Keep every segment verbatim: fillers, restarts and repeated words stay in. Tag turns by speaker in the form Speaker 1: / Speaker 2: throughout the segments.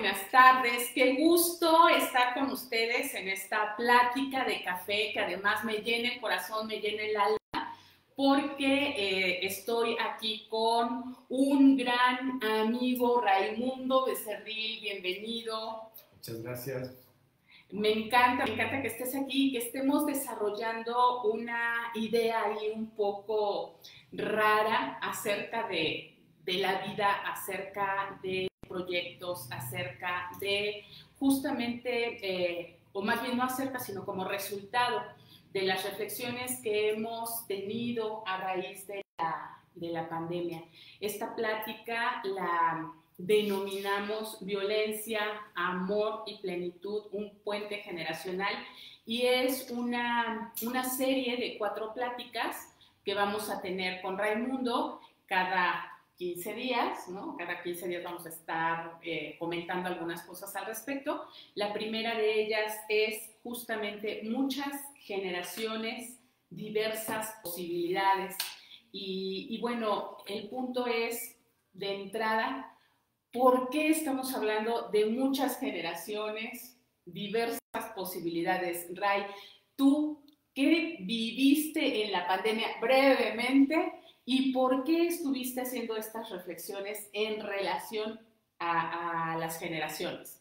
Speaker 1: buenas tardes. Qué gusto estar con ustedes en esta plática de café que además me llena el corazón, me llena el alma, porque eh, estoy aquí con un gran amigo, Raimundo Becerril. Bienvenido.
Speaker 2: Muchas gracias.
Speaker 1: Me encanta, me encanta que estés aquí, que estemos desarrollando una idea ahí un poco rara acerca de, de la vida, acerca de proyectos, acerca de justamente, eh, o más bien no acerca, sino como resultado de las reflexiones que hemos tenido a raíz de la, de la pandemia. Esta plática la denominamos Violencia, Amor y Plenitud, un puente generacional, y es una, una serie de cuatro pláticas que vamos a tener con Raimundo cada quince días, ¿no? Cada quince días vamos a estar eh, comentando algunas cosas al respecto. La primera de ellas es justamente muchas generaciones, diversas posibilidades, y, y bueno, el punto es, de entrada, ¿por qué estamos hablando de muchas generaciones, diversas posibilidades? Ray, tú, ¿qué viviste en la pandemia brevemente y por qué estuviste haciendo estas reflexiones en relación a, a las generaciones?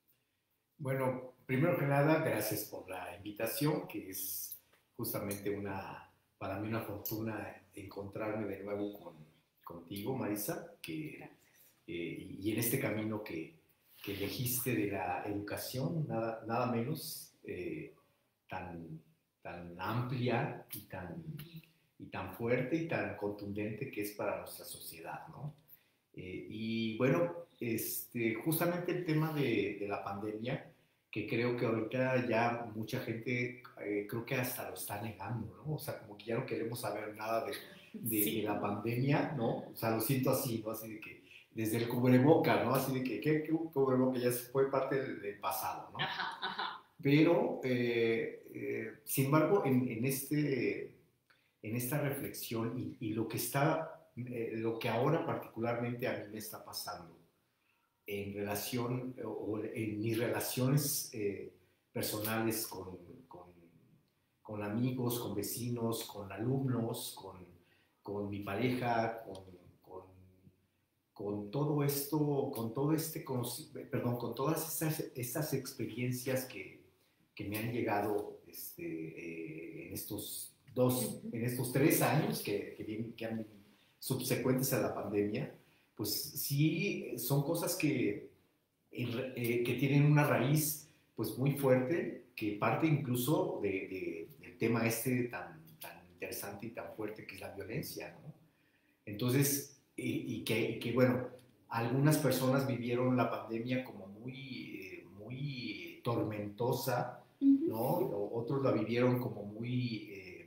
Speaker 2: Bueno, primero que nada, gracias por la invitación, que es justamente una, para mí una fortuna encontrarme de nuevo con, contigo, Marisa, que... Eh, y en este camino que, que elegiste de la educación, nada, nada menos eh, tan, tan amplia y tan, y tan fuerte y tan contundente que es para nuestra sociedad, ¿no? Eh, y bueno, este, justamente el tema de, de la pandemia, que creo que ahorita ya mucha gente, eh, creo que hasta lo está negando, ¿no? O sea, como que ya no queremos saber nada de, de, sí. de la pandemia, ¿no? O sea, lo siento así, ¿no? Así de que desde el cubreboca, ¿no? Así de que, ¿qué, qué cubreboca? Ya fue parte del, del pasado, ¿no?
Speaker 1: Ajá, ajá.
Speaker 2: Pero, eh, eh, sin embargo, en, en, este, en esta reflexión y, y lo que está, eh, lo que ahora particularmente a mí me está pasando en relación, o en mis relaciones eh, personales con, con, con amigos, con vecinos, con alumnos, con, con mi pareja, con con todo esto, con todo este, perdón, con todas estas, estas experiencias que, que me han llegado este, eh, en estos dos, en estos tres años que, que, vienen, que han subsecuentes a la pandemia, pues sí son cosas que, eh, que tienen una raíz pues muy fuerte, que parte incluso de, de, del tema este tan, tan interesante y tan fuerte que es la violencia, ¿no? Entonces, Y, y, que, y que, bueno, algunas personas vivieron la pandemia como muy, eh, muy tormentosa, ¿no? O, otros la vivieron como muy, eh,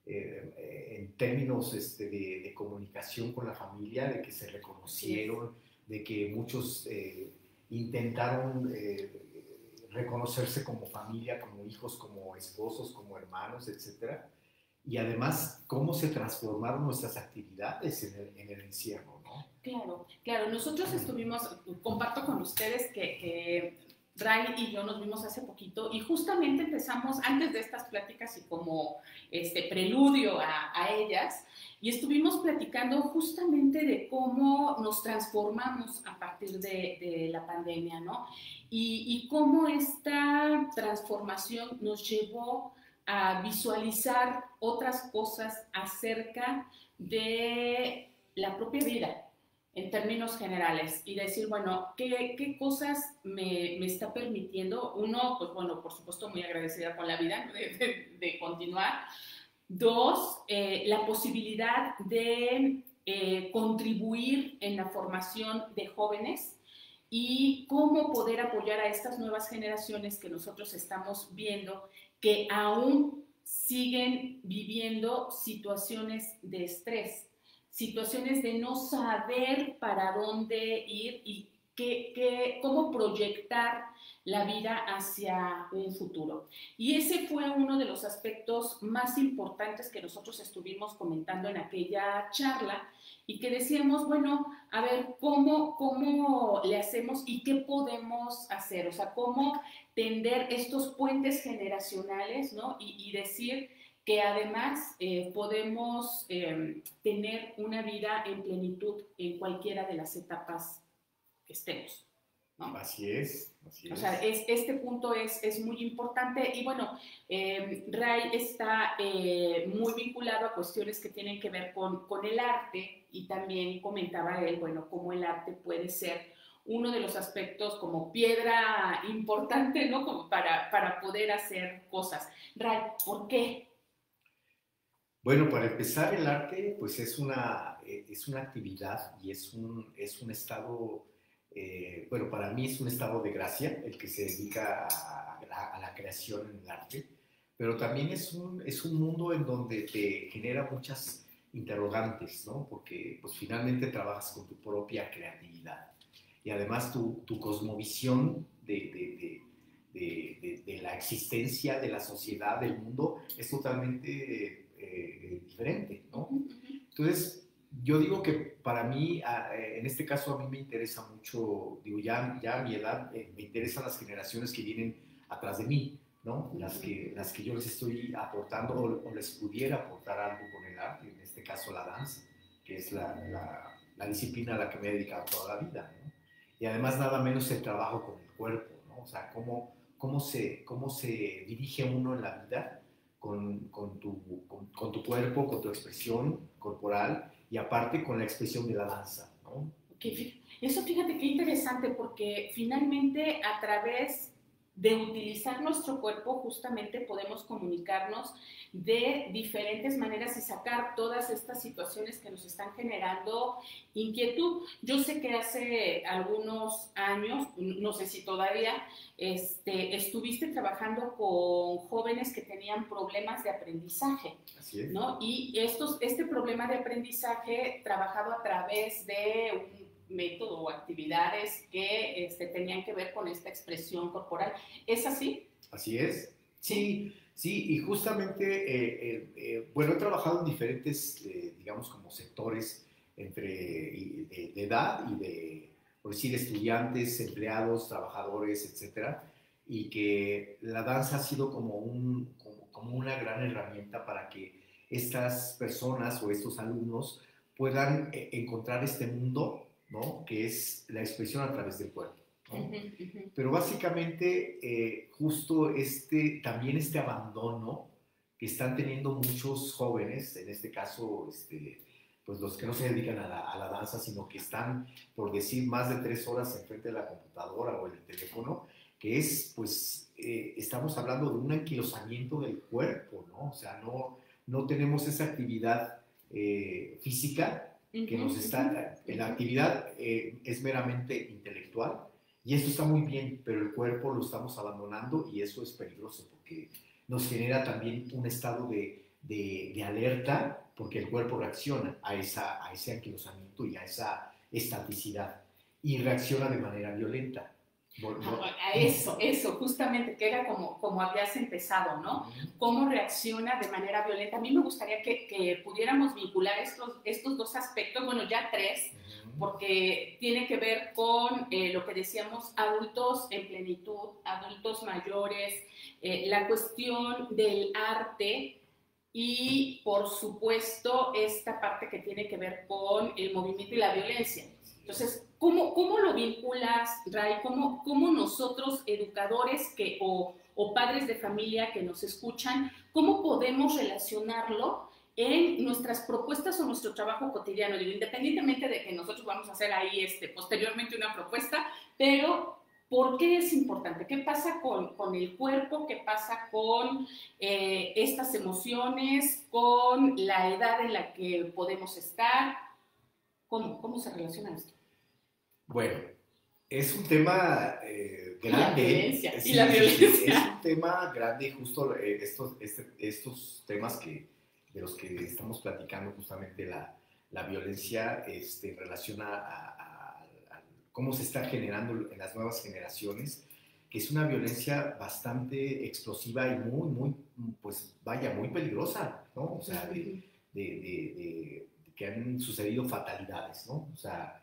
Speaker 2: eh, en términos este, de, de comunicación con la familia, de que se reconocieron, de que muchos eh, intentaron eh, reconocerse como familia, como hijos, como esposos, como hermanos, etcétera. Y además, cómo se transformaron nuestras actividades en el, en el encierro, ¿no?
Speaker 1: Claro, claro. Nosotros estuvimos, comparto con ustedes que, que Ray y yo nos vimos hace poquito y justamente empezamos antes de estas pláticas y como este preludio a, a ellas, y estuvimos platicando justamente de cómo nos transformamos a partir de, de la pandemia, ¿no? Y, y cómo esta transformación nos llevó a visualizar otras cosas acerca de la propia vida en términos generales y decir, bueno, ¿qué, qué cosas me, me está permitiendo? Uno, pues bueno, por supuesto muy agradecida con la vida de, de, de continuar. Dos, eh, la posibilidad de eh, contribuir en la formación de jóvenes y cómo poder apoyar a estas nuevas generaciones que nosotros estamos viendo que aún siguen viviendo situaciones de estrés, situaciones de no saber para dónde ir y que, que, cómo proyectar la vida hacia un futuro. Y ese fue uno de los aspectos más importantes que nosotros estuvimos comentando en aquella charla y que decíamos, bueno, a ver, ¿cómo, cómo le hacemos y qué podemos hacer? O sea, cómo tender estos puentes generacionales, ¿no? Y, y decir que además eh, podemos eh, tener una vida en plenitud en cualquiera de las etapas que estemos, ¿no?
Speaker 2: Así es, así es.
Speaker 1: O sea, es, este punto es, es muy importante y bueno, eh, Ray está eh, muy vinculado a cuestiones que tienen que ver con, con el arte y también comentaba él, bueno, cómo el arte puede ser uno de los aspectos como piedra importante, ¿no? Como para, para poder hacer cosas. Ray, ¿por qué?
Speaker 2: Bueno, para empezar, el arte pues es una, eh, es una actividad y es un, es un estado, eh, bueno, para mí es un estado de gracia el que se dedica a, a, a la creación en el arte, pero también es un, es un mundo en donde te genera muchas interrogantes, ¿no? Porque pues finalmente trabajas con tu propia creatividad y además tu, tu cosmovisión de, de, de De, de, de, la existencia, de la sociedad, del mundo, es totalmente eh, diferente, ¿no? Entonces, yo digo que para mí, eh, en este caso a mí me interesa mucho, digo, ya, ya a mi edad, eh, me interesan las generaciones que vienen atrás de mí, ¿no? Las que, las que yo les estoy aportando o, o les pudiera aportar algo con el arte, en este caso la danza, que es la, la, la disciplina a la que me he dedicado toda la vida, ¿no? Y además nada menos el trabajo con el cuerpo, ¿no? O sea, cómo, cómo, se, cómo se dirige uno en la vida con, con, tu, con, con tu cuerpo, con tu expresión corporal y aparte con la expresión de la danza, ¿no?
Speaker 1: Okay. Eso fíjate qué interesante porque finalmente a través de utilizar nuestro cuerpo justamente podemos comunicarnos de diferentes maneras y sacar todas estas situaciones que nos están generando inquietud. Yo sé que hace algunos años, no sé si todavía, este, estuviste trabajando con jóvenes que tenían problemas de aprendizaje.
Speaker 2: Así es.
Speaker 1: ¿No? Y estos, este problema de aprendizaje trabajado a través de un método o actividades que este, tenían que ver con esta expresión corporal. ¿Es así?
Speaker 2: Así es. Sí, sí, y justamente, eh, eh, eh, bueno, he trabajado en diferentes, eh, digamos, como sectores entre de, de edad y de, por decir, estudiantes, empleados, trabajadores, etcétera, y que la danza ha sido como, un, como, como una gran herramienta para que estas personas o estos alumnos puedan eh, encontrar este mundo, ¿no? Que es la expresión a través del cuerpo, ¿no? Uh-huh, uh-huh. Pero básicamente eh, justo este, también este abandono que están teniendo muchos jóvenes, en este caso este, pues los que no se dedican a la, a la danza, sino que están, por decir, más de tres horas enfrente de la computadora o el teléfono, que es, pues, eh, estamos hablando de un anquilosamiento del cuerpo, ¿no? O sea, no, no tenemos esa actividad eh, física que nos está, la actividad eh, es meramente intelectual y eso está muy bien, pero el cuerpo lo estamos abandonando y eso es peligroso porque nos genera también un estado de, de, de alerta porque el cuerpo reacciona a, esa, a ese anquilosamiento y a esa estaticidad y reacciona de manera violenta.
Speaker 1: A eso, eso, justamente, que era como, como habías empezado, ¿no? Cómo reacciona de manera violenta. A mí me gustaría que, que pudiéramos vincular estos, estos dos aspectos, bueno, ya tres, porque tiene que ver con eh, lo que decíamos, adultos en plenitud, adultos mayores, eh, la cuestión del arte y, por supuesto, esta parte que tiene que ver con el movimiento y la violencia. Entonces, ¿cómo, cómo lo vinculas, Ray? ¿Cómo, cómo nosotros, educadores que, o, o padres de familia que nos escuchan, cómo podemos relacionarlo en nuestras propuestas o nuestro trabajo cotidiano? Digo, independientemente de que nosotros vamos a hacer ahí este, posteriormente una propuesta, pero ¿por qué es importante? ¿Qué pasa con, con el cuerpo? ¿Qué pasa con eh, estas emociones? ¿Con la edad en la que podemos estar? ¿Cómo, ¿Cómo se relaciona esto?
Speaker 2: Bueno, es un tema eh, grande.
Speaker 1: Y la violencia.
Speaker 2: Sí,
Speaker 1: y la violencia.
Speaker 2: Sí, es un tema grande, justo eh, estos, este, estos temas que, de los que estamos platicando, justamente la, la violencia este, en relación a, a, a, cómo se está generando en las nuevas generaciones, que es una violencia bastante explosiva y muy, muy, pues vaya, muy peligrosa, ¿no? O sea, de, de, de, de, de que han sucedido fatalidades, ¿no? O sea,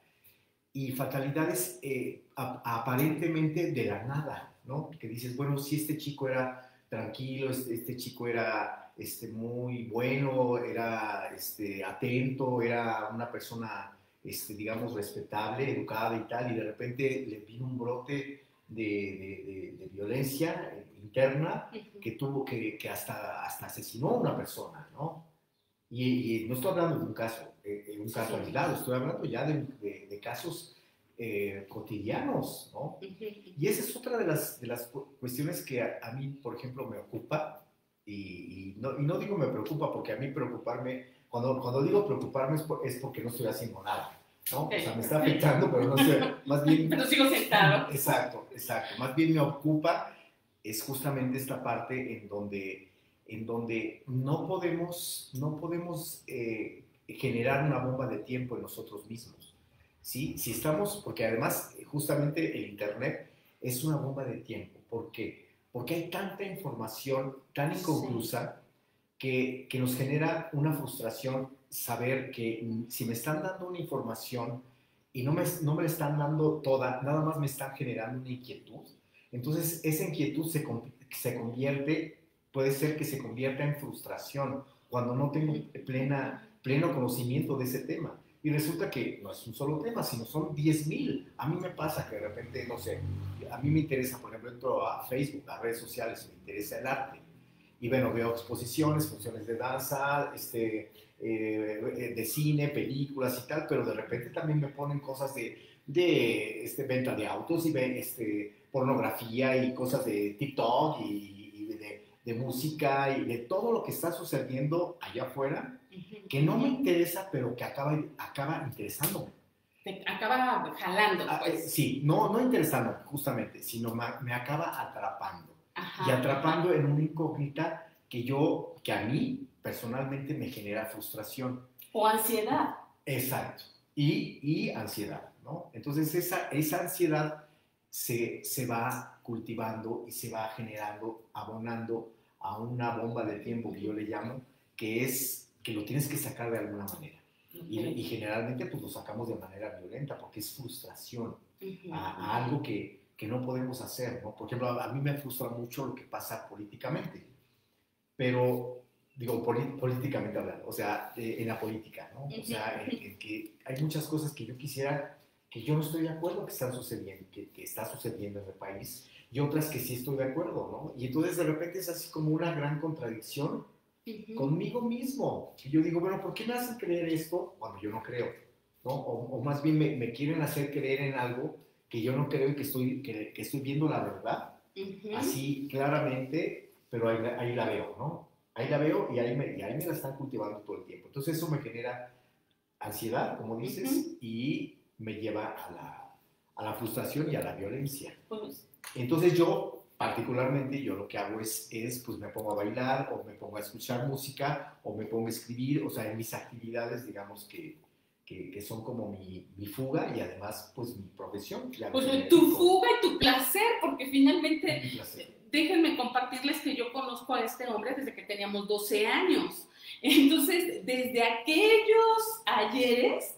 Speaker 2: y fatalidades eh, a, aparentemente de la nada, ¿no? Que dices, bueno, si este chico era tranquilo, este, este chico era este, muy bueno, era este, atento, era una persona, este, digamos, respetable, educada y tal, y de repente le vino un brote de, de, de, de violencia interna que tuvo que, que hasta, hasta asesinó a una persona, ¿no? Y, y no estoy hablando de un caso, eh, un caso sí. aislado, estoy hablando ya de, de, de casos eh, cotidianos, ¿no? Y esa es otra de las, de las cuestiones que a, a mí, por ejemplo, me ocupa, y, y, no, y no digo me preocupa porque a mí preocuparme, cuando, cuando digo preocuparme es, por, es porque no estoy haciendo nada, ¿no? O sea, me está afectando, pero no sé, más bien...
Speaker 1: Pero sigo sentado.
Speaker 2: Exacto, exacto, más bien me ocupa es justamente esta parte en donde en donde no podemos, no podemos eh, generar una bomba de tiempo en nosotros mismos, ¿sí? Si estamos, porque además justamente el Internet es una bomba de tiempo, ¿por qué? Porque hay tanta información tan inconclusa sí. que, que nos genera una frustración saber que si me están dando una información y no me, no me la están dando toda, nada más me están generando una inquietud, entonces esa inquietud se, se convierte puede ser que se convierta en frustración cuando no tengo plena, pleno conocimiento de ese tema. Y resulta que no es un solo tema, sino son diez mil. A mí me pasa que de repente, no sé, a mí me interesa, por ejemplo, entro a Facebook, a redes sociales, me interesa el arte. Y bueno, veo exposiciones, funciones de danza, este, eh, de cine, películas y tal, pero de repente también me ponen cosas de, de este, venta de autos y este, pornografía y cosas de TikTok y de música y de todo lo que está sucediendo allá afuera, que no me interesa, pero que acaba, acaba interesándome.
Speaker 1: Te acaba jalando, pues.
Speaker 2: Ah, sí, no, no interesándome, justamente, sino me acaba atrapando. Ajá, y atrapando ajá. en una incógnita que yo, que a mí, personalmente, me genera frustración.
Speaker 1: O ansiedad.
Speaker 2: Exacto. Y, y ansiedad, ¿no? Entonces, esa, esa ansiedad se, se va cultivando y se va generando, abonando a una bomba de tiempo que yo le llamo, que es que lo tienes que sacar de alguna manera. Okay. Y, y generalmente pues lo sacamos de manera violenta porque es frustración uh-huh. a, a algo que, que no podemos hacer, ¿no? Por ejemplo, a, a mí me frustra mucho lo que pasa políticamente, pero, digo, políticamente hablando, o sea, eh, en la política, ¿no? O sea, en, en que hay muchas cosas que yo quisiera que yo no estoy de acuerdo que están sucediendo, que, que está sucediendo en el país, y otras que sí estoy de acuerdo, ¿no? Y entonces de repente es así como una gran contradicción uh-huh. conmigo mismo. Y yo digo, bueno, ¿por qué me hacen creer esto cuando yo no creo? ¿No? O, o más bien me, me quieren hacer creer en algo que yo no creo y que estoy, que, que estoy viendo la verdad, uh-huh. así claramente, pero ahí, ahí la veo, ¿no? Ahí la veo y ahí, me, y ahí me la están cultivando todo el tiempo. Entonces eso me genera ansiedad, como dices, uh-huh. y me lleva a la, a la frustración y a la violencia. Pues, entonces yo, particularmente, yo lo que hago es, es, pues me pongo a bailar, o me pongo a escuchar música, o me pongo a escribir, o sea, en mis actividades, digamos, que, que, que son como mi, mi fuga y además, pues, mi profesión.
Speaker 1: Pues tu fuga y tu placer, porque finalmente, déjenme compartirles que yo conozco a este hombre desde que teníamos doce años. Entonces, desde aquellos ayeres,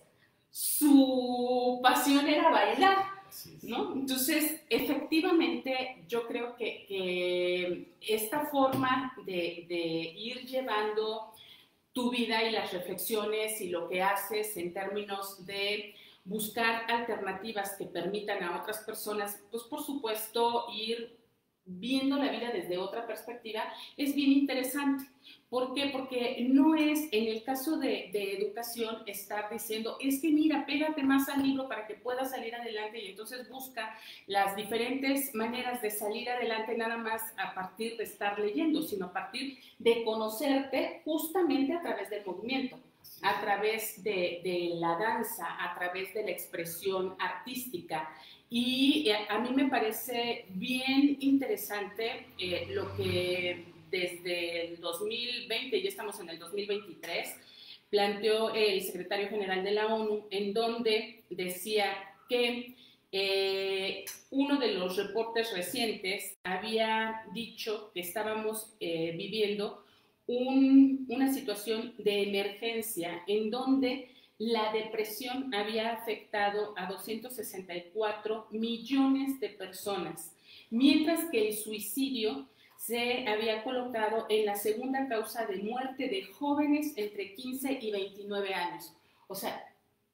Speaker 1: su pasión era bailar, ¿no? Entonces, efectivamente, yo creo que, que esta forma de, de ir llevando tu vida y las reflexiones y lo que haces en términos de buscar alternativas que permitan a otras personas, pues por supuesto, ir viendo la vida desde otra perspectiva, es bien interesante. ¿Por qué? Porque no es, en el caso de, de educación, estar diciendo, es que mira, pégate más al libro para que puedas salir adelante y entonces busca las diferentes maneras de salir adelante nada más a partir de estar leyendo, sino a partir de conocerte justamente a través del movimiento, a través de, de la danza, a través de la expresión artística. Y eh, a mí me parece bien interesante eh, lo que desde el dos mil veinte, ya estamos en el dos mil veintitrés, planteó el secretario general de la ONU, en donde decía que Eh, uno de los reportes recientes había dicho que estábamos eh, viviendo un, una situación de emergencia en donde la depresión había afectado a doscientos sesenta y cuatro millones de personas, mientras que el suicidio se había colocado en la segunda causa de muerte de jóvenes entre quince y veintinueve años. O sea,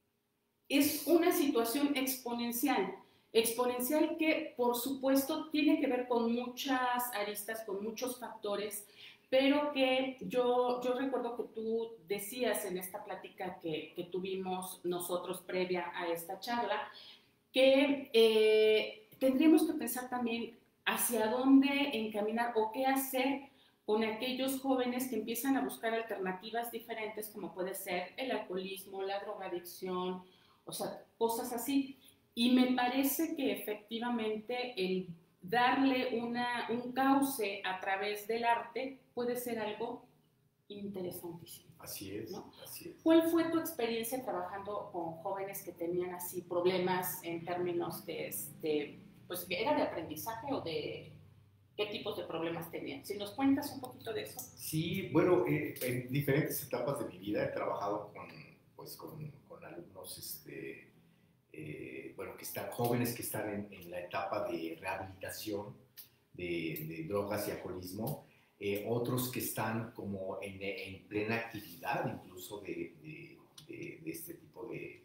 Speaker 1: es una situación exponencial, exponencial que por supuesto tiene que ver con muchas aristas, con muchos factores, pero que yo, yo recuerdo que tú decías en esta plática que, que tuvimos nosotros previa a esta charla, que eh, tendríamos que pensar también hacia dónde encaminar o qué hacer con aquellos jóvenes que empiezan a buscar alternativas diferentes, como puede ser el alcoholismo, la drogadicción, o sea, cosas así. Y me parece que efectivamente el darle una, un cauce a través del arte puede ser algo interesantísimo.
Speaker 2: Así es,
Speaker 1: ¿no?
Speaker 2: así es.
Speaker 1: ¿Cuál fue tu experiencia trabajando con jóvenes que tenían así problemas en términos de, de pues, ¿era de aprendizaje o de qué tipos de problemas tenían? Si nos cuentas un poquito de eso.
Speaker 2: Sí, bueno, eh, en diferentes etapas de mi vida he trabajado con, pues, con, con alumnos, este, eh, bueno, que están jóvenes que están en, en la etapa de rehabilitación de, de drogas y alcoholismo. Eh, otros que están como en, en plena actividad incluso de, de, de, de este tipo de,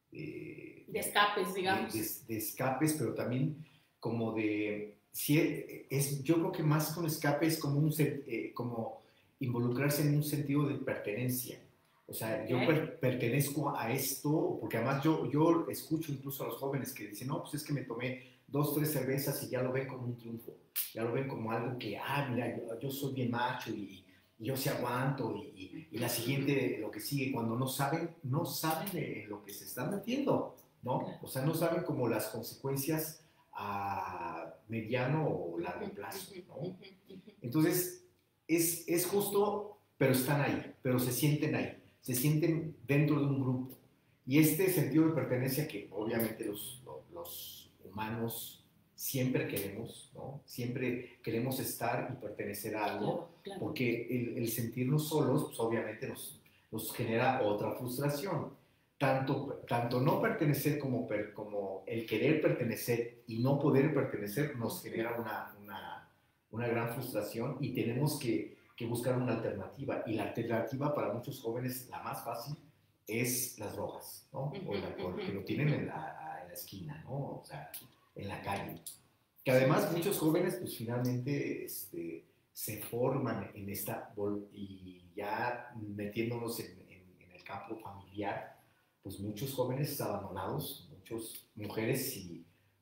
Speaker 1: de, de escapes, digamos.
Speaker 2: De, de, de escapes, pero también como de, sí, es, yo creo que más con escape es como, un, eh, como involucrarse en un sentido de pertenencia. O sea, okay. yo per, pertenezco a esto, porque además yo, yo escucho incluso a los jóvenes que dicen, no, pues es que me tomé dos, tres cervezas y ya lo ven como un triunfo. Ya lo ven como algo que, ah, mira, yo, yo soy bien macho y, y yo sí aguanto y, y, y la siguiente, lo que sigue, cuando no saben, no saben de lo que se están metiendo, ¿no? O sea, no saben como las consecuencias a mediano o largo plazo, ¿no? Entonces, es, es justo, pero están ahí, pero se sienten ahí, se sienten dentro de un grupo. Y este sentido de pertenencia que obviamente los, los humanos siempre queremos, ¿no? Siempre queremos estar y pertenecer a algo, claro, claro. Porque el, el sentirnos solos, pues obviamente nos, nos genera otra frustración. Tanto, tanto no pertenecer como, per, como el querer pertenecer y no poder pertenecer nos genera una, una, una gran frustración y tenemos que, que buscar una alternativa. Y la alternativa para muchos jóvenes, la más fácil, es las drogas, ¿no? O la, porque lo tienen en la, en la esquina, ¿no? O sea, en la calle. Que además muchos jóvenes, pues finalmente este, se forman en esta, y ya metiéndonos en, en, en el campo familiar, pues muchos jóvenes abandonados, muchas mujeres y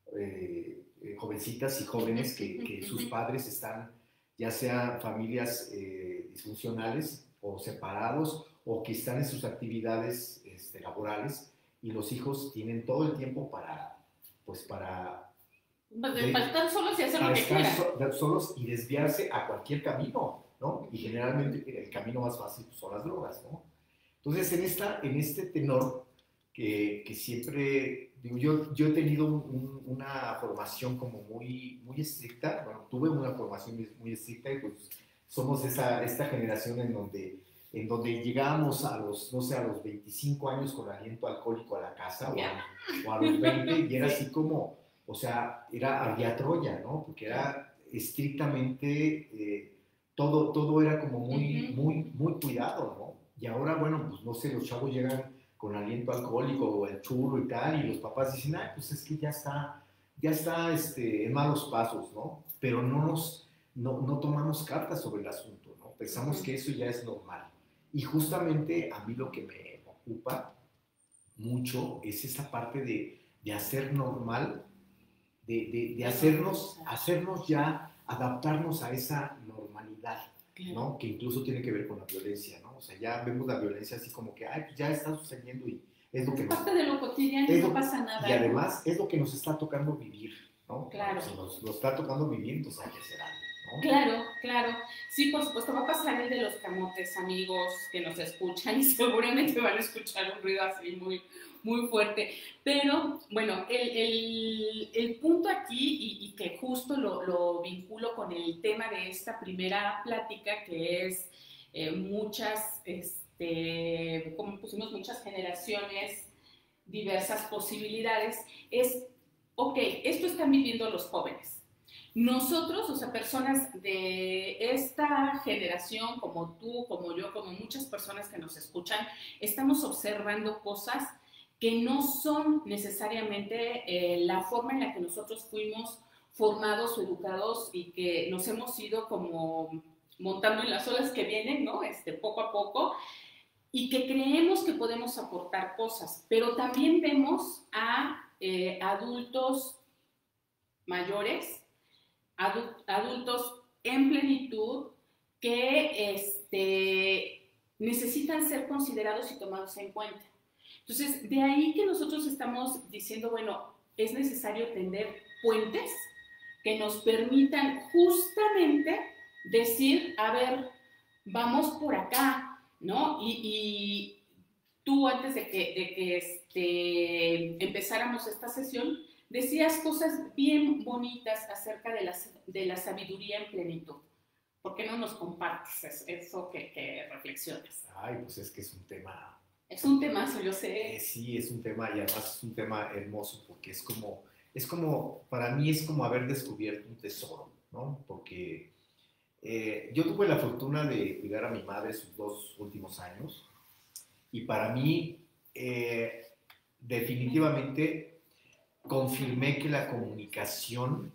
Speaker 2: eh, jovencitas y jóvenes que, que sus padres están, ya sea familias eh, disfuncionales o separados, o que están en sus actividades este, laborales, y los hijos tienen todo el tiempo para, pues para...
Speaker 1: De, para estar solos y hacer lo que quieran.
Speaker 2: Estar solos y desviarse a cualquier camino, ¿no? Y generalmente el camino más fácil son las drogas, ¿no? Entonces, en, esta, en este tenor que, que siempre, digo, yo, yo he tenido un, una formación como muy, muy estricta, bueno, tuve una formación muy estricta y pues somos esa, esta generación en donde, en donde llegábamos a los, no sé, a los veinticinco años con aliento alcohólico a la casa, yeah. o, a, o a los veinte, y era así como... O sea, era Ardia Troya, ¿no? Porque era estrictamente, eh, todo, todo era como muy, uh-huh. muy, muy cuidado, ¿no? Y ahora, bueno, pues no sé, los chavos llegan con aliento alcohólico o el churro y tal, y los papás dicen, ay, pues es que ya está, ya está este, en malos pasos, ¿no? Pero no nos, no, no tomamos cartas sobre el asunto, ¿no? Pensamos uh-huh. que eso ya es normal. Y justamente a mí lo que me ocupa mucho es esa parte de, de hacer normal, De, de, de hacernos, hacernos ya, adaptarnos a esa normalidad, ¿no? Que incluso tiene que ver con la violencia, ¿no? O sea, ya vemos la violencia así como que, ay, pues ya está sucediendo y es lo que
Speaker 1: es
Speaker 2: nos...
Speaker 1: parte de lo cotidiano y no pasa nada.
Speaker 2: Y además es lo que nos está tocando vivir, ¿no?
Speaker 1: Claro.
Speaker 2: Si nos lo está tocando vivir, entonces hay que hacer algo, ¿no?
Speaker 1: Claro, claro. Sí, por supuesto, va a pasar el de los camotes, amigos que nos escuchan, y seguramente van a escuchar un ruido así muy, muy fuerte. Pero bueno, el, el, el punto aquí, y, y que justo lo, lo vinculo con el tema de esta primera plática, que es eh, muchas, este, como pusimos, muchas generaciones, diversas posibilidades, es, ok, esto están viviendo los jóvenes. Nosotros, o sea, personas de esta generación, como tú, como yo, como muchas personas que nos escuchan, estamos observando cosas que no son necesariamente eh, la forma en la que nosotros fuimos formados o educados y que nos hemos ido como montando en las olas que vienen, ¿no? Este, poco a poco, y que creemos que podemos aportar cosas, pero también vemos a eh, adultos mayores, adultos en plenitud que este, necesitan ser considerados y tomados en cuenta. Entonces, de ahí que nosotros estamos diciendo, bueno, es necesario tender puentes que nos permitan justamente decir, a ver, vamos por acá, ¿no? Y, y tú antes de que, de que este, empezáramos esta sesión, decías cosas bien bonitas acerca de la, de la sabiduría en plenitud. ¿Por qué no nos compartes eso que, que reflexiones?
Speaker 2: Ay, pues es que es un tema...
Speaker 1: Es un temazo, yo sé.
Speaker 2: Eh, sí, es un tema, y además es un tema hermoso, porque es como, es como, para mí es como haber descubierto un tesoro, ¿no? Porque eh, yo tuve la fortuna de cuidar a mi madre sus dos últimos años, y para mí, eh, definitivamente, confirmé que la comunicación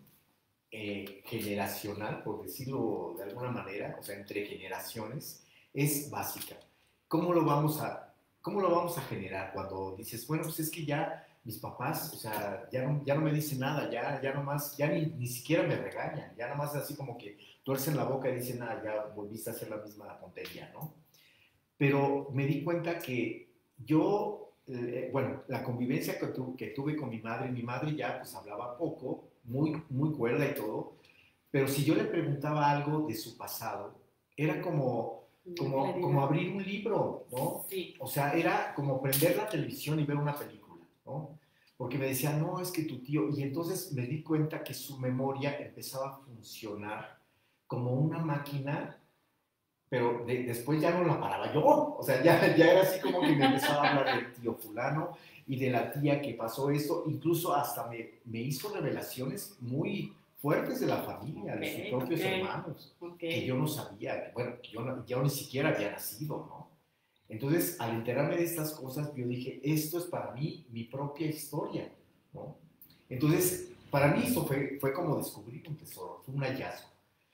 Speaker 2: eh, generacional, por decirlo de alguna manera, o sea, entre generaciones, es básica. ¿Cómo lo vamos a, cómo lo vamos a generar cuando dices, bueno, pues es que ya mis papás, o sea, ya no, ya no me dicen nada, ya, ya nomás, ya ni, ni siquiera me regañan, ya nomás así como que tuercen la boca y dicen, ah, ya volviste a hacer la misma tontería, ¿no? Pero me di cuenta que yo... Eh, bueno, la convivencia que, tu, que tuve con mi madre, mi madre ya pues hablaba poco, muy, muy cuerda y todo, pero si yo le preguntaba algo de su pasado, era como, como, como abrir un libro, ¿no?
Speaker 1: Sí.
Speaker 2: O sea, era como prender la televisión y ver una película, ¿no? Porque me decía, no, es que tu tío, y entonces me di cuenta que su memoria empezaba a funcionar como una máquina, pero de, después ya no la paraba yo, o sea, ya, ya era así como que me empezaba a hablar del tío fulano y de la tía que pasó esto, incluso hasta me, me hizo revelaciones muy fuertes de la familia, okay, de sus propios okay, hermanos, okay, que yo no sabía, bueno, yo, no, yo ni siquiera había nacido, ¿no? Entonces, al enterarme de estas cosas, yo dije, esto es para mí mi propia historia, ¿no? Entonces, para mí esto fue, fue como descubrir un tesoro, fue un hallazgo.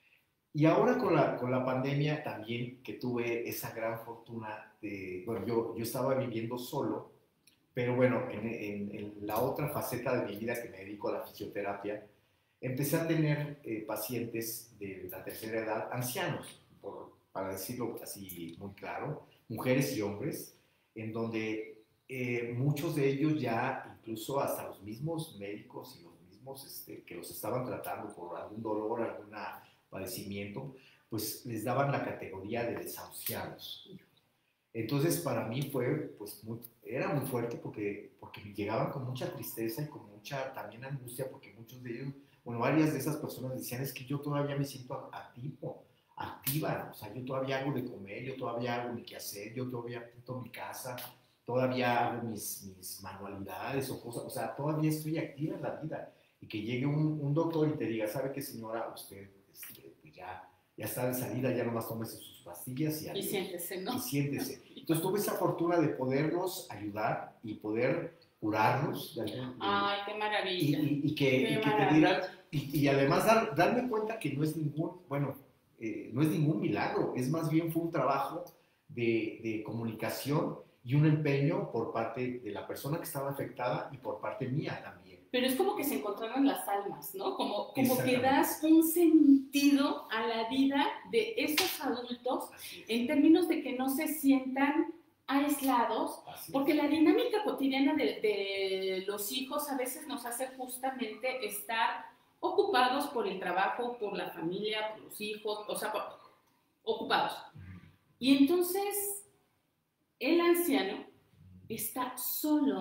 Speaker 2: Y ahora con la, con la pandemia también, que tuve esa gran fortuna de, bueno, yo, yo estaba viviendo solo, pero bueno, en, en, en la otra faceta de mi vida que me dedico a la fisioterapia, empecé a tener eh, pacientes de la tercera edad, ancianos, por, para decirlo así muy claro, mujeres y hombres, en donde eh, muchos de ellos ya, incluso hasta los mismos médicos y los mismos este, que los estaban tratando por algún dolor, alguna padecimiento, pues les daban la categoría de desahuciados. Entonces para mí fue, pues, muy, era muy fuerte porque, porque me llegaban con mucha tristeza y con mucha también angustia, porque muchos de ellos, bueno, varias de esas personas decían, es que yo todavía me siento activo, activa, o sea, yo todavía hago de comer, yo todavía hago mi quehacer, yo todavía pinto mi casa, todavía hago mis, mis manualidades o cosas, o sea, todavía estoy activa en la vida. Y que llegue un, un doctor y te diga, ¿sabe qué, señora? Usted este, pues ya, ya está de salida, ya nomás tómese sus pastillas y,
Speaker 1: y siéntese, ¿no?
Speaker 2: Y siéntese. Entonces tuve esa fortuna de poderlos ayudar y poder curarlos. De algún, de,
Speaker 1: ¡Ay, qué maravilla!
Speaker 2: Y, y, y que,
Speaker 1: qué
Speaker 2: y que te dieran, y, y además dar, darme cuenta que no es ningún, bueno, eh, no es ningún milagro, es más bien fue un trabajo de, de comunicación y un empeño por parte de la persona que estaba afectada y por parte mía también.
Speaker 1: Pero es como que se encontraron las almas, ¿no? Como, como que das un sentido a la vida de esos adultos en términos de que no se sientan aislados, porque la dinámica cotidiana de, de los hijos a veces nos hace justamente estar ocupados por el trabajo, por la familia, por los hijos, o sea, por, ocupados. Y entonces el anciano está solo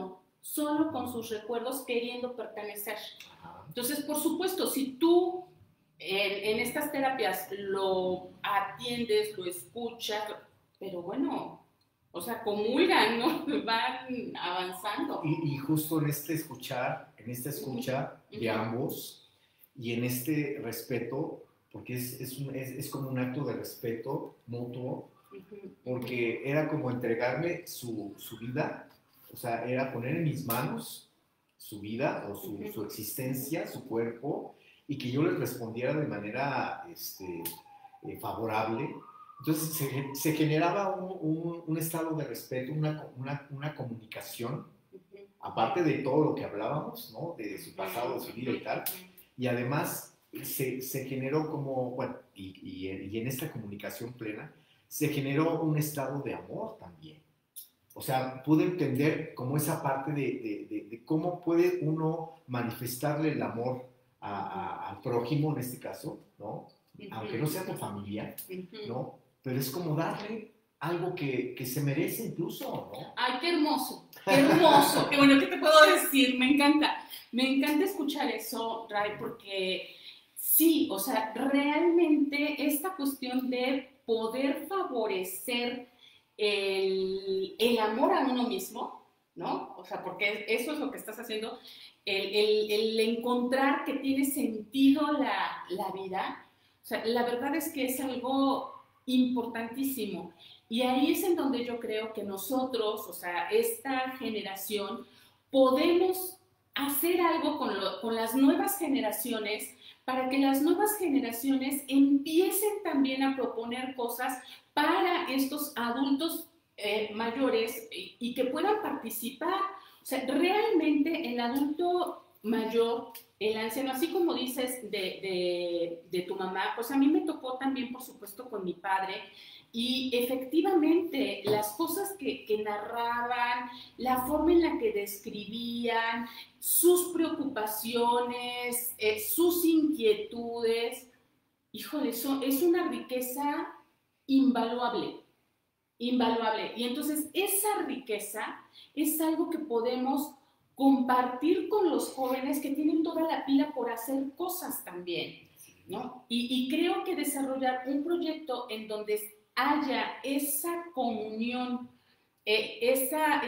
Speaker 1: solo con sus recuerdos queriendo pertenecer. Entonces, por supuesto, si tú en, en estas terapias lo atiendes, lo escuchas, pero bueno, o sea, comulgan, ¿no? Van avanzando.
Speaker 2: Y, y justo en este escuchar, en esta escucha uh-huh. de ambos y en este respeto, porque es, es, un, es, es como un acto de respeto mutuo, uh-huh. porque era como entregarme su, su vida, o sea, era poner en mis manos su vida o su, uh-huh. su existencia, su cuerpo, y que yo les respondiera de manera este, eh, favorable. Entonces se, se generaba un, un, un estado de respeto, una, una, una comunicación, uh-huh. aparte de todo lo que hablábamos, ¿no? De su pasado, de su vida y tal, y además se, se generó como, bueno, y, y, y en esta comunicación plena, se generó un estado de amor también. O sea, pude entender como esa parte de, de, de, de cómo puede uno manifestarle el amor a, a, al prójimo, en este caso, ¿no? Uh-huh. Aunque no sea tu familia, uh-huh. ¿no? Pero es como darle algo que, que se merece incluso, ¿no?
Speaker 1: ¡Ay, qué hermoso! ¡Qué hermoso! ¡Qué bueno! ¿Qué te puedo decir? Me encanta. Me encanta escuchar eso, Ray, porque sí, o sea, realmente esta cuestión de poder favorecer el, el amor a uno mismo, ¿no? O sea, porque eso es lo que estás haciendo, el, el, el encontrar que tiene sentido la, la vida. O sea, la verdad es que es algo importantísimo. Y ahí es en donde yo creo que nosotros, o sea, esta generación, podemos hacer algo con, lo, con las nuevas generaciones para que las nuevas generaciones empiecen también a proponer cosas para estos adultos eh, mayores y, y que puedan participar. O sea, realmente el adulto mayor, el anciano, así como dices de, de, de tu mamá, pues a mí me tocó también, por supuesto, con mi padre. Y efectivamente, las cosas que, que narraban, la forma en la que describían, sus preocupaciones, eh, sus inquietudes, híjole, eso es una riqueza invaluable, invaluable. Y entonces esa riqueza es algo que podemos compartir con los jóvenes que tienen toda la pila por hacer cosas también, ¿no? Y, y creo que desarrollar un proyecto en donde haya esa comunión, eh, esa,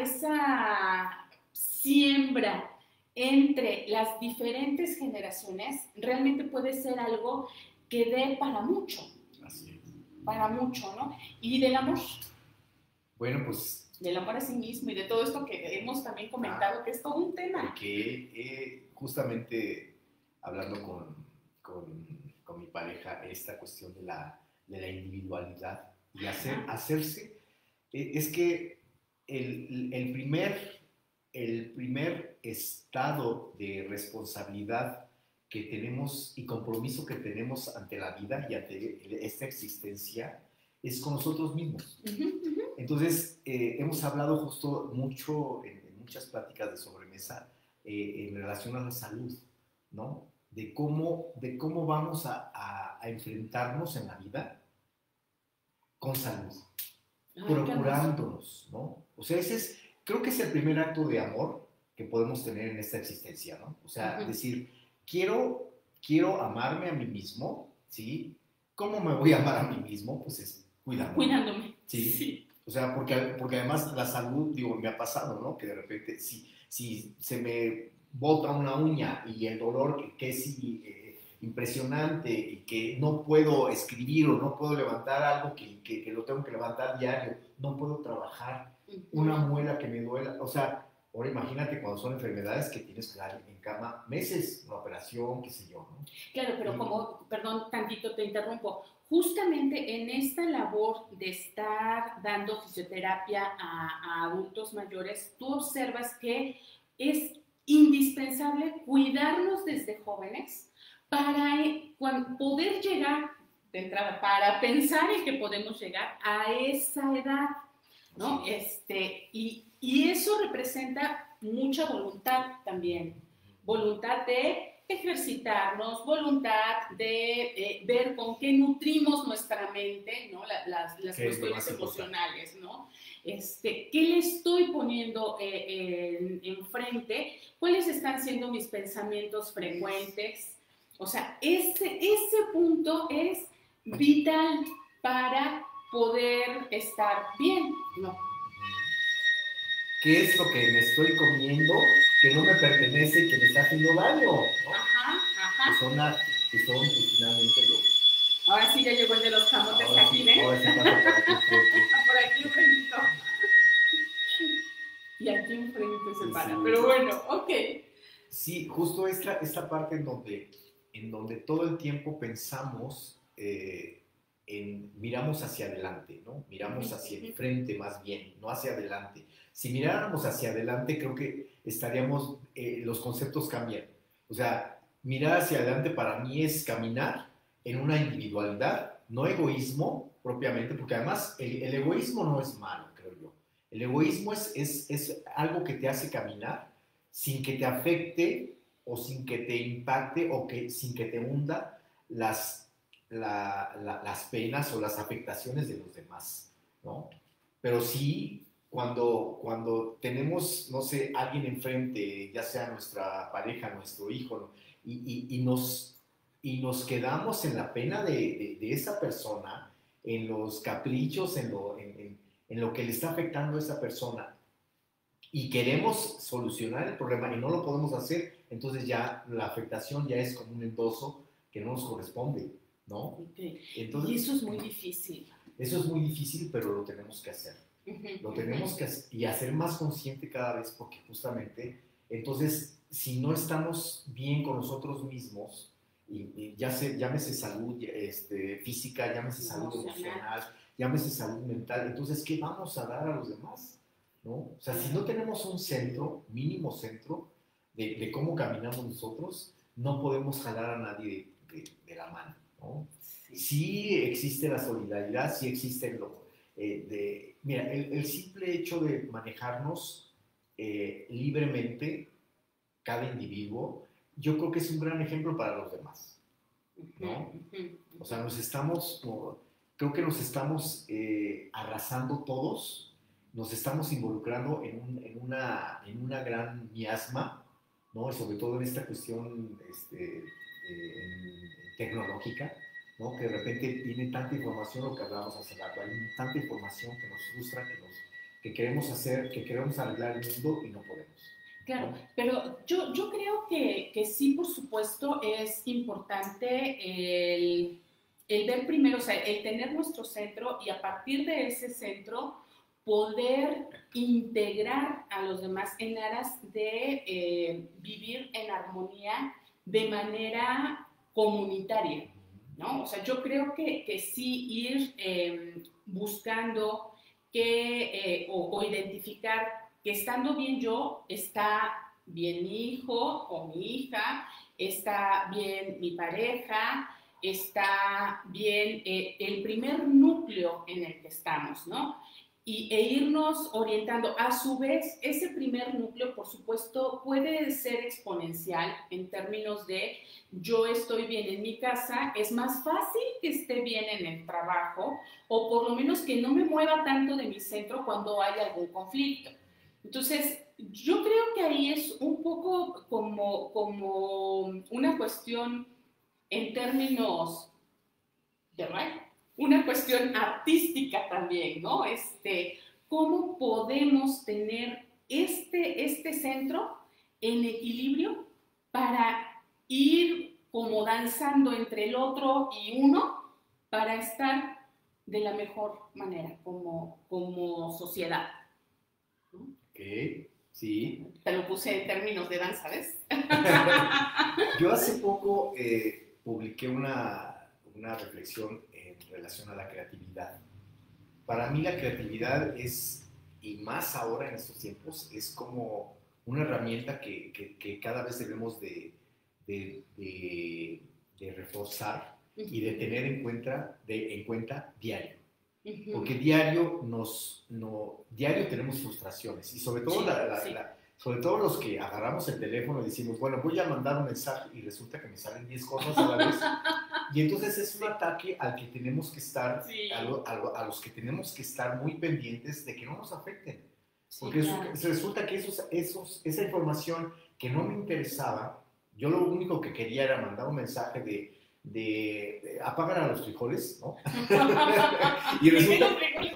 Speaker 1: esa siembra entre las diferentes generaciones, realmente puede ser algo que dé para mucho.
Speaker 2: Así es.
Speaker 1: Para mucho, ¿no? Y del amor.
Speaker 2: Bueno, pues...
Speaker 1: Del amor a sí mismo y de todo esto que hemos también comentado, ah, que es todo un tema.
Speaker 2: Que eh, justamente hablando con, con, con mi pareja, esta cuestión de la, de la individualidad y hacer, hacerse, eh, es que el, el, primer, el primer estado de responsabilidad que tenemos y compromiso que tenemos ante la vida y ante esta existencia es con nosotros mismos. Uh-huh, uh-huh. Entonces, eh, hemos hablado justo mucho en, en muchas pláticas de sobremesa eh, en relación a la salud, ¿no? De cómo, de cómo vamos a, a, a enfrentarnos en la vida con salud, ay, procurándonos, ¿no? O sea, ese es, creo que es el primer acto de amor que podemos tener en esta existencia, ¿no? O sea, uh-huh. decir, quiero, quiero amarme a mí mismo, ¿sí? ¿Cómo me voy a amar a mí mismo? Pues es cuidándome.
Speaker 1: Cuidándome.
Speaker 2: Sí. sí. O sea, porque, porque además la salud, digo, me ha pasado, ¿no? Que de repente, si, si se me bota una uña y el dolor que, que es eh, impresionante y que no puedo escribir o no puedo levantar algo que, que, que lo tengo que levantar diario, no puedo trabajar, uh-huh. una muela que me duela, o sea, ahora imagínate cuando son enfermedades que tienes que dar en cama meses, una operación, qué sé yo, ¿no?
Speaker 1: Claro, pero y, como, perdón, tantito te interrumpo, justamente en esta labor de estar dando fisioterapia a, a adultos mayores, tú observas que es indispensable cuidarnos desde jóvenes para cuando, poder llegar, de entrada, para pensar en que podemos llegar a esa edad, ¿no? Este, y, y eso representa mucha voluntad también, voluntad de ejercitarnos, voluntad, de eh, ver con qué nutrimos nuestra mente, ¿no? La, las, las cuestiones emocionales, ¿no? Este, ¿qué le estoy poniendo eh, en, enfrente? ¿Cuáles están siendo mis pensamientos frecuentes? O sea, ese, ese punto es vital para poder estar bien, ¿no?
Speaker 2: ¿Qué es lo que me estoy comiendo que no me pertenece y que me está haciendo daño? ¿No?
Speaker 1: Ajá, ajá.
Speaker 2: Que son, que son pues, finalmente los...
Speaker 1: Ahora sí ya llegó el de los camotes
Speaker 2: ahora
Speaker 1: aquí,
Speaker 2: sí,
Speaker 1: ¿ven?
Speaker 2: ahora sí pasa por aquí enfrente.
Speaker 1: Por aquí enfrentito. Y aquí enfrente se para.
Speaker 2: Sí.
Speaker 1: Pero bueno, ok.
Speaker 2: Sí, justo esta, esta parte en donde, en donde todo el tiempo pensamos, eh, en, miramos hacia adelante, ¿no? Miramos hacia el frente más bien, no hacia adelante. Si miráramos hacia adelante, creo que estaríamos, eh, los conceptos cambian. O sea, mirar hacia adelante para mí es caminar en una individualidad, no egoísmo propiamente, porque además el, el egoísmo no es malo, creo yo. El egoísmo es, es, es algo que te hace caminar sin que te afecte o sin que te impacte o que, sin que te hunda las, la, la, las penas o las afectaciones de los demás, ¿no? Pero sí, cuando, cuando tenemos, no sé, alguien enfrente, ya sea nuestra pareja, nuestro hijo, ¿no? y, y, y, nos, y nos quedamos en la pena de, de, de esa persona, en los caprichos, en lo, en, en, en lo que le está afectando a esa persona, y queremos solucionar el problema y no lo podemos hacer, entonces ya la afectación ya es como un endoso que no nos corresponde, ¿no?
Speaker 1: Okay.
Speaker 2: Entonces,
Speaker 1: y eso es muy difícil.
Speaker 2: Eso es muy difícil, pero lo tenemos que hacer. Uh-huh, lo tenemos uh-huh. que hacer y hacer más consciente cada vez, porque justamente, entonces, si no estamos bien con nosotros mismos, y, y ya se, llámese salud este, física, llámese salud emocional, llámese salud mental, entonces, ¿qué vamos a dar a los demás? ¿No? O sea, si no tenemos un centro, mínimo centro, de, de cómo caminamos nosotros, no podemos jalar a nadie de, de, de la mano, ¿no? Sí. Sí existe la solidaridad, sí existe lo eh, de... Mira, el, el simple hecho de manejarnos eh, libremente, cada individuo, yo creo que es un gran ejemplo para los demás, ¿no? O sea, nos estamos, creo que nos estamos eh, arrasando todos, nos estamos involucrando en, un, en, una, en una gran miasma, ¿no? Sobre todo en esta cuestión este, eh, tecnológica, ¿no? Que de repente tiene tanta información, lo que hablábamos hace rato, hay tanta información que nos frustra, que, nos, que queremos hacer, que queremos arreglar el mundo y no podemos.
Speaker 1: Claro, ¿no? Pero yo, yo creo que, que sí, por supuesto, es importante el, el ver primero, o sea, el tener nuestro centro y a partir de ese centro poder integrar a los demás en aras de eh, vivir en armonía de manera comunitaria, ¿no? O sea, yo creo que, que sí ir eh, buscando que, eh, o, o identificar que estando bien yo, está bien mi hijo o mi hija, está bien mi pareja, está bien eh, el primer núcleo en el que estamos, ¿no? Y, e irnos orientando. A su vez, ese primer núcleo, por supuesto, puede ser exponencial en términos de yo estoy bien en mi casa, es más fácil que esté bien en el trabajo o por lo menos que no me mueva tanto de mi centro cuando hay algún conflicto. Entonces, yo creo que ahí es un poco como, como una cuestión en términos de right? Una cuestión artística también, ¿no? Este, ¿cómo podemos tener este, este centro en equilibrio para ir como danzando entre el otro y uno para estar de la mejor manera como, como sociedad?
Speaker 2: ¿No? Ok, sí.
Speaker 1: Te lo puse en términos de danza, ¿ves?
Speaker 2: Yo hace poco eh, publiqué una, una reflexión en relación a la creatividad. Para mí la creatividad es, y más ahora en estos tiempos, es como una herramienta que, que, que cada vez debemos de, de, de, de reforzar y de tener en cuenta, de, en cuenta diario. Porque diario, nos, no, diario tenemos frustraciones y sobre todo sí, la, la, sí. la, Sobre todo los que agarramos el teléfono y decimos, bueno, voy a mandar un mensaje y resulta que me salen diez cosas a la vez. Y entonces es un ataque al que tenemos que estar,
Speaker 1: Sí.
Speaker 2: a, lo, a, lo, a los que tenemos que estar muy pendientes de que no nos afecten.
Speaker 1: Sí,
Speaker 2: Porque
Speaker 1: claro.
Speaker 2: eso, resulta que esos, esos, esa información que no me interesaba, yo lo único que quería era mandar un mensaje de, de, de apagar a los frijoles, ¿no? y resulta,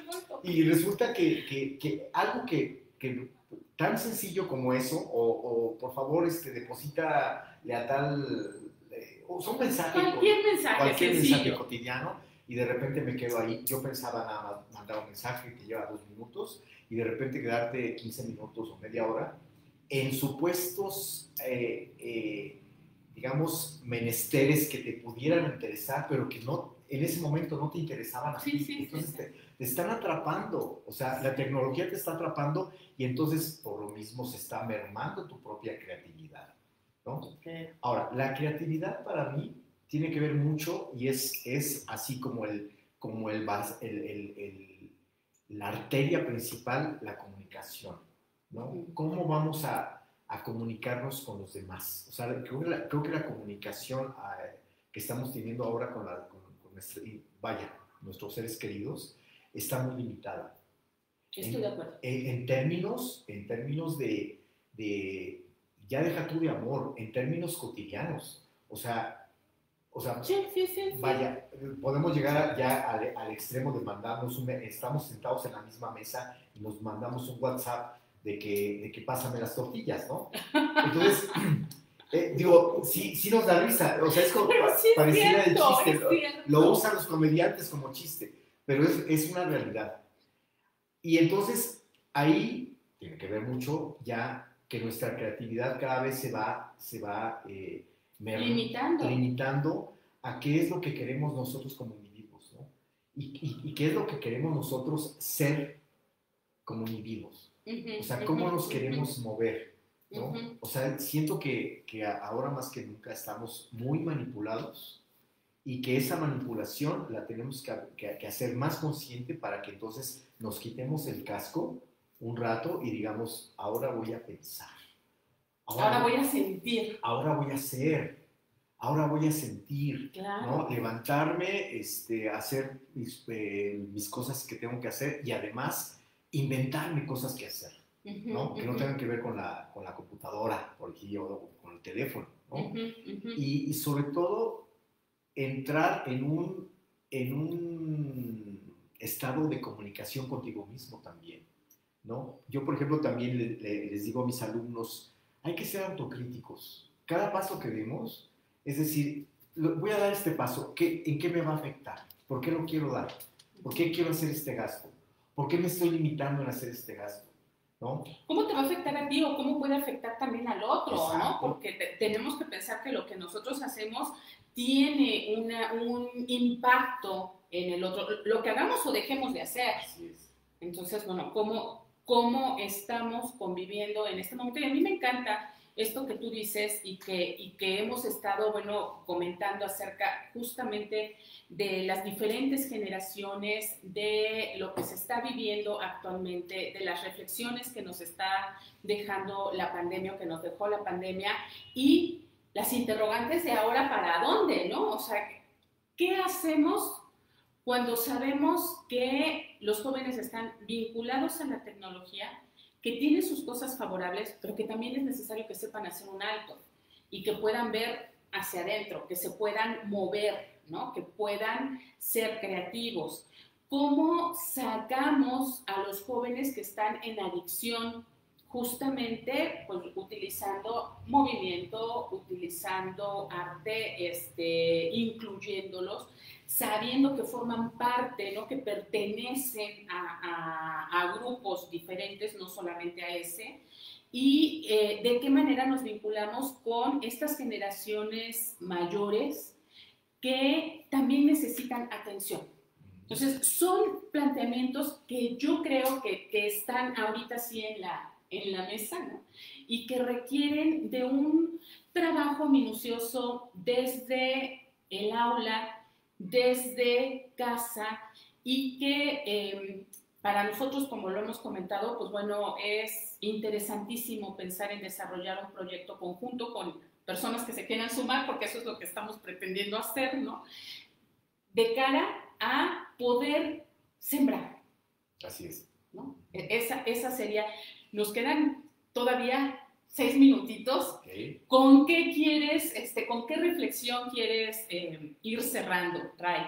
Speaker 2: y resulta que, que, que algo que, que tan sencillo como eso, o, o por favor, este, deposítale a tal, eh, o son mensajes,
Speaker 1: cualquier mensaje,
Speaker 2: cualquier
Speaker 1: sencillo.
Speaker 2: mensaje cotidiano, y de repente me quedo ahí. Yo pensaba nada más mandar un mensaje que lleva dos minutos, y de repente quedarte quince minutos o media hora en supuestos, eh, eh, digamos, menesteres que te pudieran interesar, pero que no, en ese momento no te interesaban a ti.
Speaker 1: Sí, sí,
Speaker 2: entonces
Speaker 1: sí,
Speaker 2: te, te están atrapando, o sea, la tecnología te está atrapando y entonces por lo mismo se está mermando tu propia creatividad, ¿no?
Speaker 1: Okay.
Speaker 2: Ahora, la creatividad para mí tiene que ver mucho y es, es así como, el, como el, el, el, el, la arteria principal, la comunicación, ¿no?
Speaker 1: Uh-huh.
Speaker 2: ¿Cómo vamos a, a comunicarnos con los demás? O sea, creo que la, creo que la comunicación eh, que estamos teniendo ahora con, la, con, con nuestra, vaya, nuestros seres queridos está muy limitada.
Speaker 1: Estoy
Speaker 2: en,
Speaker 1: de acuerdo.
Speaker 2: En, en términos, en términos de, de, ya deja tú de amor, en términos cotidianos. O sea, o sea
Speaker 1: sí, sí, sí,
Speaker 2: vaya, podemos llegar ya al, al extremo de mandarnos, un, estamos sentados en la misma mesa y nos mandamos un WhatsApp de que, de que pásame las tortillas, ¿no? Entonces, eh, digo, sí, sí nos da risa, o sea, es como,
Speaker 1: pero sí es
Speaker 2: pareciera
Speaker 1: cierto,
Speaker 2: el chiste,
Speaker 1: es
Speaker 2: lo,
Speaker 1: cierto.
Speaker 2: lo usan los comediantes como chiste, pero es, es una realidad. Y entonces, ahí tiene que ver mucho ya que nuestra creatividad cada vez se va, se va eh,
Speaker 1: limitando.
Speaker 2: limitando a qué es lo que queremos nosotros como individuos, ¿no? Y, y, y qué es lo que queremos nosotros ser como individuos.
Speaker 1: Uh-huh,
Speaker 2: o sea, cómo
Speaker 1: uh-huh,
Speaker 2: nos queremos
Speaker 1: uh-huh.
Speaker 2: mover, ¿no?
Speaker 1: Uh-huh.
Speaker 2: O sea, siento que, que ahora más que nunca estamos muy manipulados y que esa manipulación la tenemos que, que, que hacer más consciente para que entonces nos quitemos el casco un rato y digamos, ahora voy a pensar.
Speaker 1: Ahora, ahora voy a sentir.
Speaker 2: Ahora voy a hacer. Ahora voy a sentir,
Speaker 1: claro.
Speaker 2: ¿no? Levantarme, este, hacer mis, eh, mis cosas que tengo que hacer y además inventarme cosas que hacer, ¿no? Uh-huh, que no uh-huh. tengan que ver con la, con la computadora, por aquí, o con el teléfono, ¿no? Uh-huh, uh-huh. Y, y sobre todo, entrar en un, en un estado de comunicación contigo mismo también, ¿no? Yo, por ejemplo, también le, le, les digo a mis alumnos, hay que ser autocríticos. Cada paso que demos, es decir, voy a dar este paso, ¿qué, ¿en qué me va a afectar? ¿Por qué lo quiero dar? ¿Por qué quiero hacer este gasto? ¿Por qué me estoy limitando en hacer este gasto? ¿No?
Speaker 1: ¿Cómo te va a afectar a ti o cómo puede afectar también al otro? Exacto. ¿No? Porque te, tenemos que pensar que lo que nosotros hacemos tiene una, un impacto en el otro, lo que hagamos o dejemos de hacer.
Speaker 2: Así es.
Speaker 1: Entonces, bueno, ¿cómo, cómo estamos conviviendo en este momento? Y a mí me encanta esto que tú dices y que, y que hemos estado, bueno, comentando acerca justamente de las diferentes generaciones, de lo que se está viviendo actualmente, de las reflexiones que nos está dejando la pandemia o que nos dejó la pandemia y las interrogantes de ahora para dónde, ¿no? O sea, ¿qué hacemos cuando sabemos que los jóvenes están vinculados a la tecnología, que tiene sus cosas favorables, pero que también es necesario que sepan hacer un alto y que puedan ver hacia adentro, que se puedan mover, ¿no? Que puedan ser creativos? ¿Cómo sacamos a los jóvenes que están en adicción justamente pues, utilizando movimiento, utilizando arte, este, incluyéndolos, sabiendo que forman parte, ¿no? Que pertenecen a, a, a grupos diferentes, no solamente a ese, y eh, de qué manera nos vinculamos con estas generaciones mayores que también necesitan atención? Entonces, son planteamientos que yo creo que, que están ahorita sí en la, en la mesa, ¿no? Y que requieren de un trabajo minucioso desde el aula, desde casa, y que eh, Para nosotros, como lo hemos comentado, pues bueno, es interesantísimo pensar en desarrollar un proyecto conjunto con personas que se quieran sumar, porque eso es lo que estamos pretendiendo hacer, ¿no? De cara a poder sembrar.
Speaker 2: Así es.
Speaker 1: ¿No? Esa, esa sería, nos quedan todavía seis minutitos.
Speaker 2: Okay.
Speaker 1: ¿Con qué quieres, este, con qué reflexión quieres eh, ir cerrando, Ray?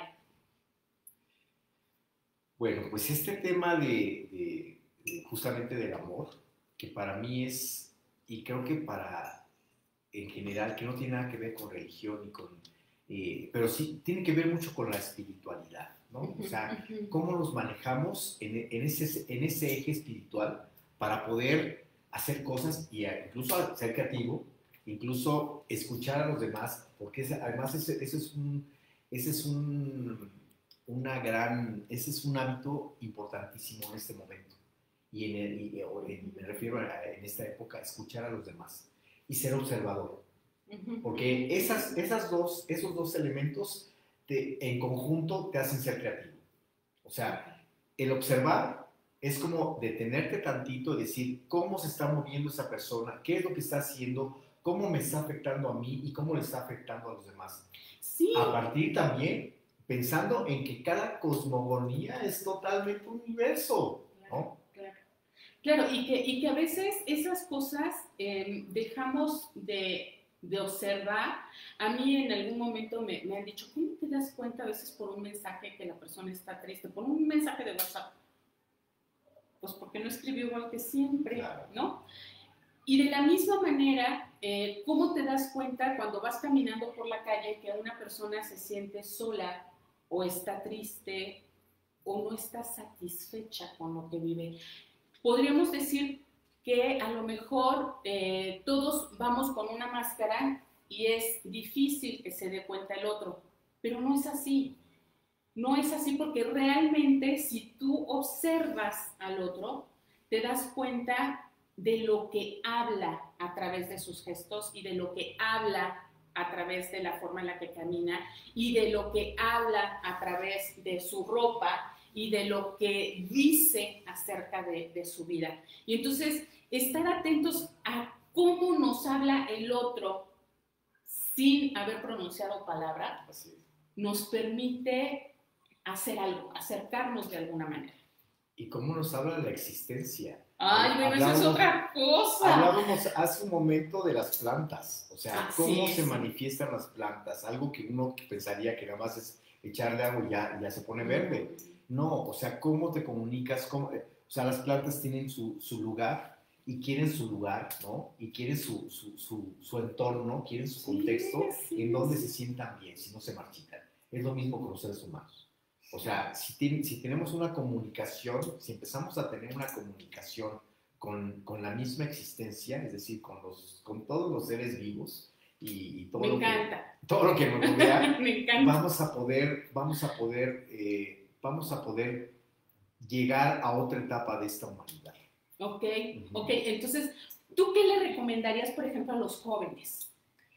Speaker 2: Bueno, pues este tema de, de, de justamente del amor, que para mí es, y creo que para, en general, que no tiene nada que ver con religión y con, eh, pero sí tiene que ver mucho con la espiritualidad, ¿no? Uh-huh, o sea, uh-huh. cómo nos manejamos en, en, ese, en ese eje espiritual para poder hacer cosas y incluso ser creativo, incluso escuchar a los demás, porque ese, además ese, ese es un, ese es un, una gran, ese es un hábito importantísimo en este momento. Y, en el, y en, me refiero a, en esta época, escuchar a los demás y ser observador. Porque esas, esas dos, esos dos elementos te, en conjunto te hacen ser creativo. O sea, el observar es como detenerte tantito y decir cómo se está moviendo esa persona, qué es lo que está haciendo, cómo me está afectando a mí y cómo le está afectando a los demás.
Speaker 1: Sí.
Speaker 2: A partir también pensando en que cada cosmogonía es totalmente un universo, ¿no?
Speaker 1: Claro, claro, y, que, y que a veces esas cosas eh, dejamos de, de observar. A mí en algún momento me, me han dicho, ¿cómo te das cuenta a veces por un mensaje que la persona está triste? Por un mensaje de WhatsApp. Pues porque no escribió igual que siempre, claro. ¿No? Y de la misma manera, eh, ¿cómo te das cuenta cuando vas caminando por la calle que una persona se siente sola o está triste o no está satisfecha con lo que vive? Podríamos decir que a lo mejor eh, todos vamos con una máscara y es difícil que se dé cuenta el otro, pero no es así. No es así porque realmente si tú observas al otro, te das cuenta de lo que habla a través de sus gestos y de lo que habla a través de la forma en la que camina y de lo que habla a través de su ropa y de lo que dice acerca de, de su vida. Y entonces, estar atentos a cómo nos habla el otro sin haber pronunciado palabra, nos permite hacer algo, acercarnos de alguna manera.
Speaker 2: ¿Y cómo nos habla de la existencia?
Speaker 1: Ay, bueno, eso es otra cosa.
Speaker 2: Hablábamos hace un momento de las plantas, o sea,
Speaker 1: ah,
Speaker 2: cómo
Speaker 1: sí,
Speaker 2: se
Speaker 1: sí.
Speaker 2: manifiestan las plantas, algo que uno pensaría que nada más es echarle agua y ya, ya se pone verde. No, o sea, cómo te comunicas, cómo, o sea, las plantas tienen su, su lugar y quieren su lugar, ¿no? Y quieren su, su, su, su entorno, quieren su contexto
Speaker 1: sí, sí,
Speaker 2: en donde
Speaker 1: sí.
Speaker 2: se sientan bien, si no se marchitan. Es lo mismo con los seres humanos. O sea, si, ten, si tenemos una comunicación, si empezamos a tener una comunicación con, con la misma existencia, es decir, con, los, con todos los seres vivos y, y todo,
Speaker 1: Me
Speaker 2: lo
Speaker 1: encanta.
Speaker 2: que, todo lo que nos rodea,
Speaker 1: Me encanta.
Speaker 2: vamos a poder, vamos a poder, eh, vamos a poder llegar a otra etapa de esta humanidad.
Speaker 1: Ok, uh-huh. ok. Entonces, ¿tú qué le recomendarías, por ejemplo, a los jóvenes?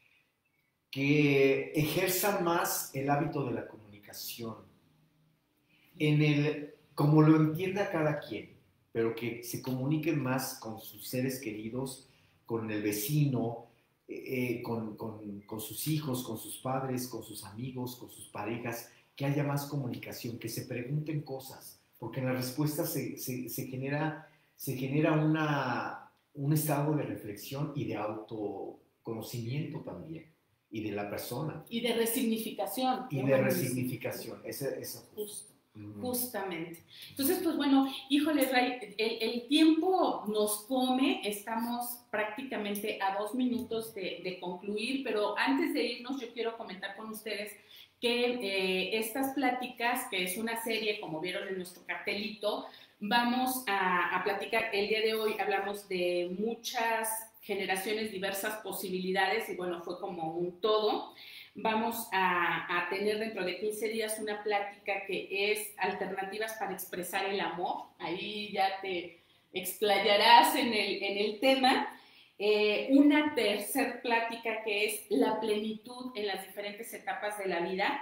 Speaker 2: Que ejerzan más el hábito de la comunicación. En el, como lo entienda cada quien, pero que se comuniquen más con sus seres queridos, con el vecino, eh, con, con, con sus hijos, con sus padres, con sus amigos, con sus parejas, que haya más comunicación, que se pregunten cosas, porque en la respuesta se, se, se genera, se genera una, un estado de reflexión y de autoconocimiento también, y de la persona.
Speaker 1: Y de resignificación.
Speaker 2: Y de resignificación, ese es justo.
Speaker 1: Justamente. Entonces, pues bueno, híjole, Ray, el, el tiempo nos come, estamos prácticamente a dos minutos de, de concluir, pero antes de irnos yo quiero comentar con ustedes que eh, estas pláticas, que es una serie, como vieron en nuestro cartelito, vamos a, a platicar, el día de hoy hablamos de muchas generaciones, diversas posibilidades, y bueno, fue como un todo. Vamos a, a tener dentro de quince días una plática que es alternativas para expresar el amor. Ahí ya te explayarás en el, en el tema. Eh, una tercer plática que es la plenitud en las diferentes etapas de la vida.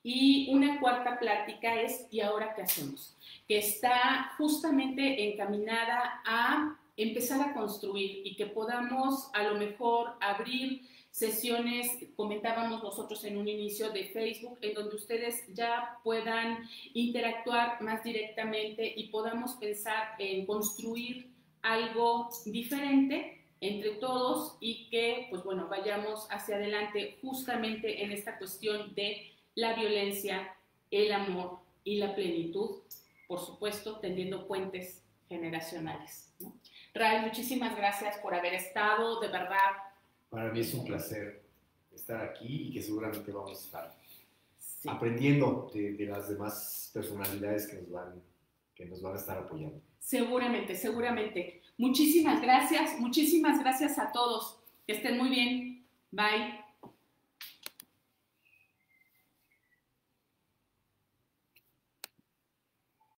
Speaker 1: Y una cuarta plática es ¿y ahora qué hacemos? Que está justamente encaminada a empezar a construir y que podamos a lo mejor abrir sesiones, comentábamos nosotros en un inicio de Facebook, en donde ustedes ya puedan interactuar más directamente y podamos pensar en construir algo diferente entre todos y que, pues bueno, vayamos hacia adelante justamente en esta cuestión de la violencia, el amor y la plenitud, por supuesto, tendiendo puentes generacionales, ¿no? Ray, muchísimas gracias por haber estado, de verdad.
Speaker 2: Para mí es un placer estar aquí y que seguramente vamos a estar
Speaker 1: Sí.
Speaker 2: aprendiendo de, de las demás personalidades que nos, van, que nos van a estar apoyando.
Speaker 1: Seguramente, seguramente. Muchísimas gracias, muchísimas gracias a todos. Que estén muy bien. Bye.